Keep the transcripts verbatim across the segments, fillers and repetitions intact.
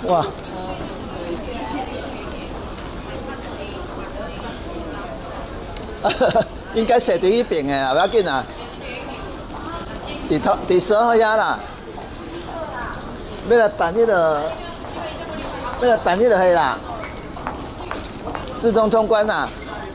哇！应该写第一边的啦，不要紧啦。第头第十二遐啦。要来办迄个，要来办迄个迄啦，自动通关啦。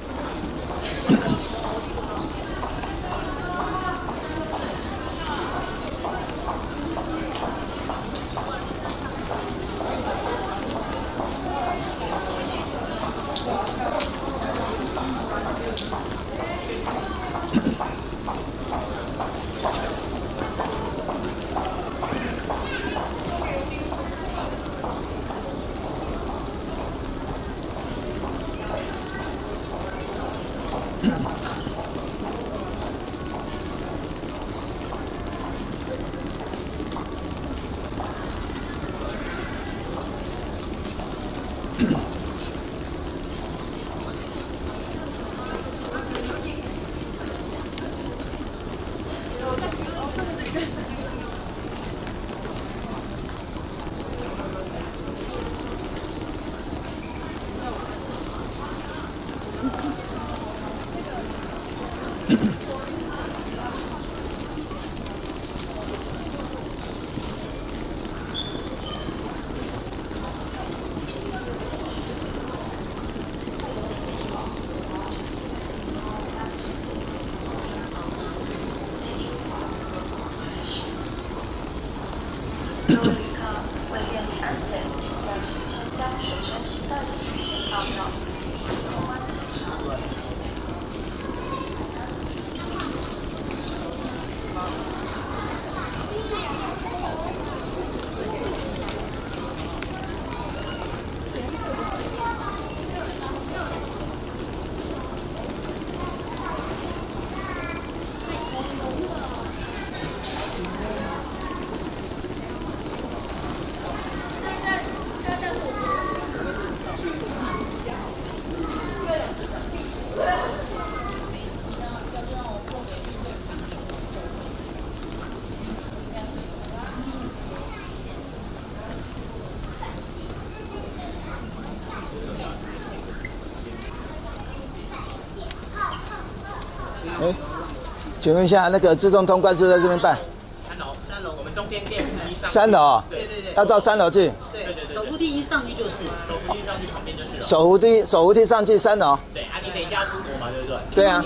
哎，请问一下，那个自动通关是不是在这边办？ 三楼，三楼，我们中间电扶梯上。 三楼。 对对对。 要到三楼去。 对对对。手扶梯一上去就是。手扶梯上去旁边就是了。 手扶梯，手扶梯上去三楼。 对，啊，你等一下要出国嘛，对不对？ 对啊。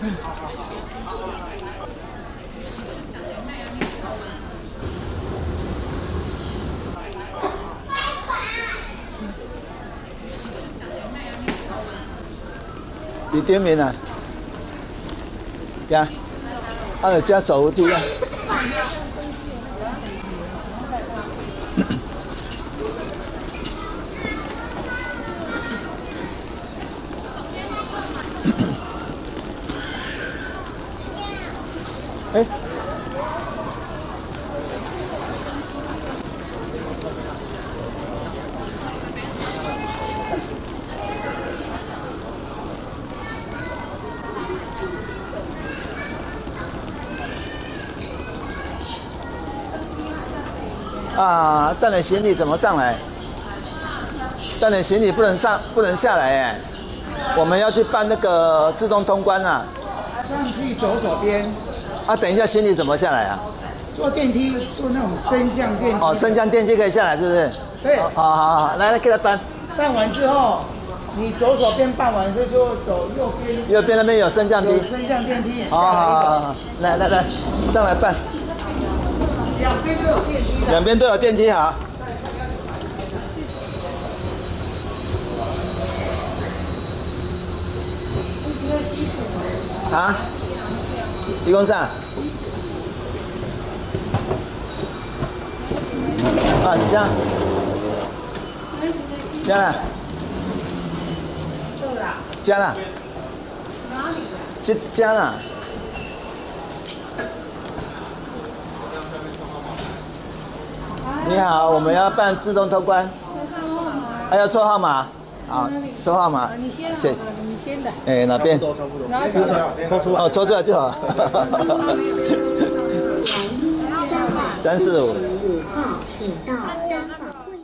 你点名啊？呀，还有加手扶梯啊。哎。啊，带点行李怎么上来？带点行李不能上，不能下来哎。我们要去办那个自动通关啊。 上去左手边。 啊，等一下行李怎么下来啊？ 坐电梯，坐那种升降电梯。 哦，升降电梯可以下来，是不是？ 对。 好好好，来来给他搬。 办完之后，你左手边办完，就就走右边。 右边那边有升降梯。 有升降电梯。 好好好好，来来来，上来办。 两边都有电梯的。 两边都有电梯，好。啊？一共上？啊，是这样。加了。加了。这加了。你好，我们要办自动通关。还要抽号码？好，抽号码。 你先， 谢谢。 你先的。 哎，哪边？ 差不多，差不多。 抽出来。哦，抽出来就好。三四五。 五号请到。